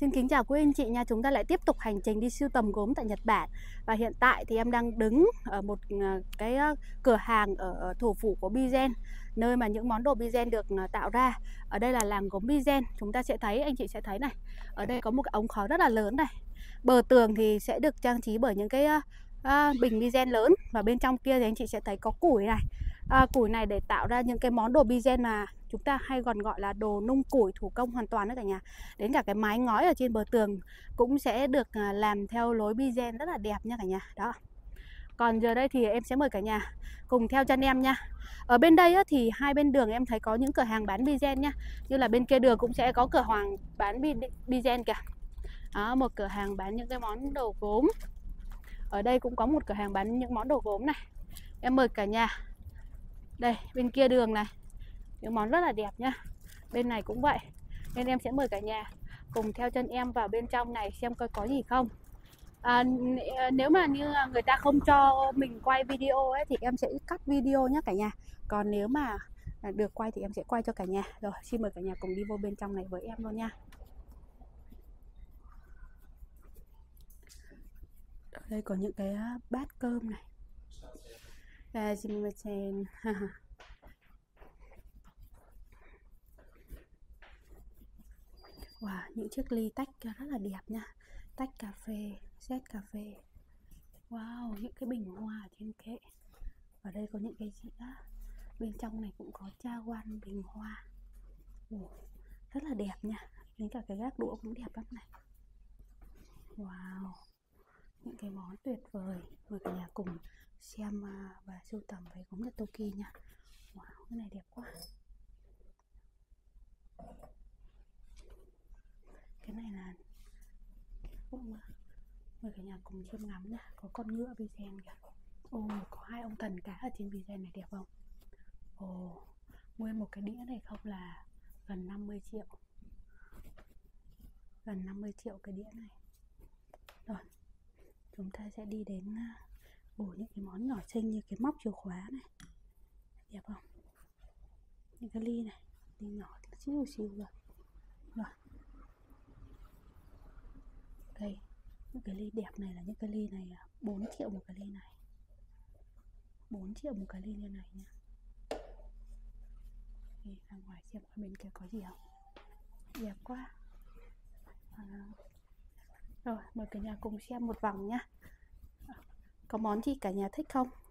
Xin kính chào quý anh chị nha. Chúng ta lại tiếp tục hành trình đi sưu tầm gốm tại Nhật Bản. Và hiện tại thì em đang đứng ở một cái cửa hàng ở thủ phủ của Bizen, nơi mà những món đồ Bizen được tạo ra. Ở đây là làng gốm Bizen. Chúng ta sẽ thấy, anh chị sẽ thấy này, ở đây có một cái ống khói rất là lớn này. Bờ tường thì sẽ được trang trí bởi những cái bình Bizen lớn. Và bên trong kia thì anh chị sẽ thấy có củi này. Củi này để tạo ra những cái món đồ Bizen mà chúng ta hay còn gọi là đồ nung củi thủ công hoàn toàn đó cả nhà. Đến cả cái mái ngói ở trên bờ tường cũng sẽ được làm theo lối Bizen rất là đẹp nha cả nhà. Đó. Còn giờ đây thì em sẽ mời cả nhà cùng theo chân em nha. Ở bên đây thì hai bên đường em thấy có những cửa hàng bán Bizen nha. Như là bên kia đường cũng sẽ có cửa hàng bán Bizen kìa. Đó, một cửa hàng bán những cái món đồ gốm. Ở đây cũng có một cửa hàng bán những món đồ gốm này. Em mời cả nhà. Đây, bên kia đường này, những món rất là đẹp nha. Bên này cũng vậy. Nên em sẽ mời cả nhà cùng theo chân em vào bên trong này xem coi có gì không. Nếu mà như người ta không cho mình quay video ấy thì em sẽ cắt video nhé cả nhà. Còn nếu mà được quay thì em sẽ quay cho cả nhà. Rồi, xin mời cả nhà cùng đi vô bên trong này với em luôn nha. Ở đây có những cái bát cơm này. Wow, những chiếc ly tách rất là đẹp nha. Tách cà phê, set cà phê. Wow, những cái bình hoa ở trên kệ. Ở đây có những cái dĩa. Bên trong này cũng có cha quan bình hoa. Rất là đẹp nha. Đến cả cái gác đũa cũng đẹp lắm này. Wow, những cái món tuyệt vời. Mời cả nhà cùng xem và sưu tầm về gốm Nhật Toki nha. Wow, cái này đẹp quá. Cái này là mời cả nhà cùng chiêm ngắm nha. Có con ngựa Bizen kìa. Có hai ông thần cá ở trên Bizen này đẹp không? Nguyên một cái đĩa này không là gần 50 triệu. Gần 50 triệu cái đĩa này. Rồi, chúng ta sẽ đi đến những cái món nhỏ xinh như cái móc chìa khóa này. Đẹp không? Những cái ly này, ly nhỏ xíu xíu rồi. Rồi. Đây, những cái ly đẹp này là những cái ly này 4 triệu một cái ly này. 4 triệu một cái ly như này nha. Đi ra ngoài xem ở bên kia có gì không. Đẹp quá. Rồi, mời cả nhà cùng xem một vòng nhá. Có món gì cả nhà thích không?